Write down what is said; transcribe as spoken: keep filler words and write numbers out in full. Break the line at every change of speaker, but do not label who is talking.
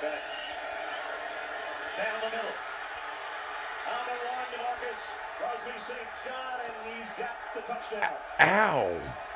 Bennett. Down the middle. On the run, DeMarcus Crosby Saint John, and he's got the touchdown.
Ow.